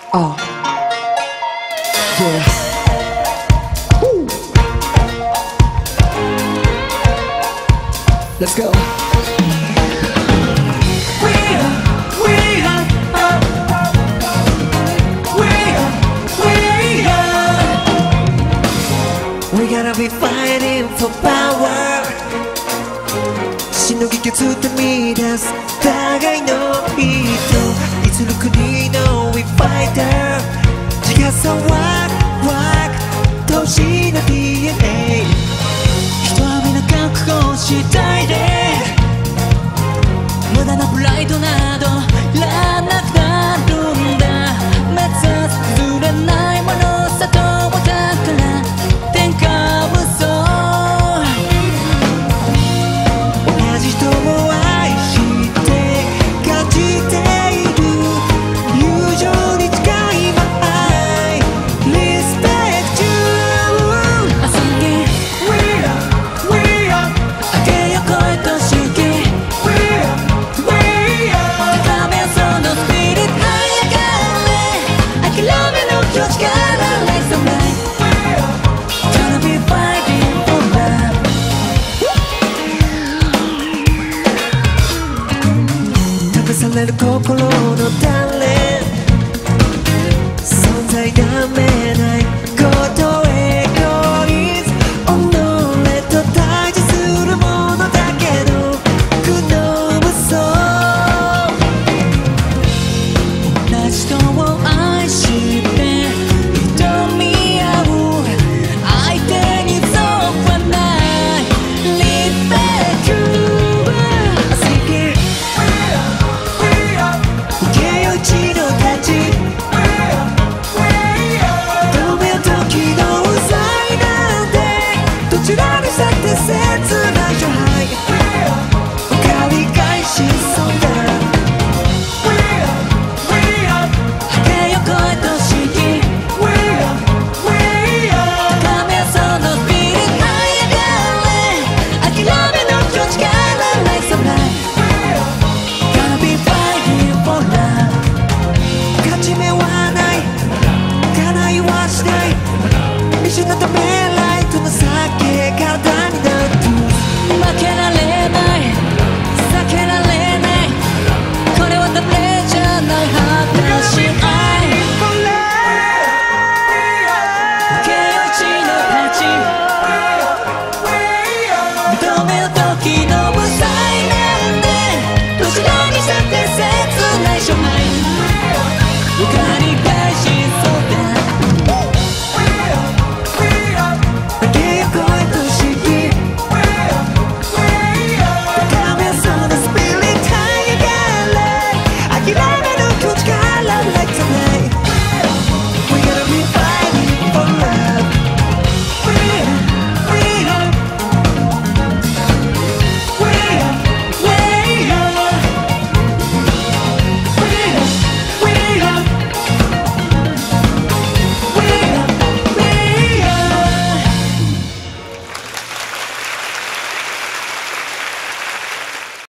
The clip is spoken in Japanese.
Oh, yeah. Woo. Let's go. We gotta be fighting for power. しのぎ削って見出す互いの意図。いつの国の We Fighter。自家さワク年の DNA。人は皆覚悟次第で無駄なプライドなどいらなくなるんだ。目指す譲れないものさとはだから天下無双。同じ人を愛して感じている友情に近い場合 Respect you 朝に We are 明けよ声としき We are 高めそのスピリット這い上がれ諦めの境地から Like some light Gonna be fighting for love 試される心の鍛錬存在ダメ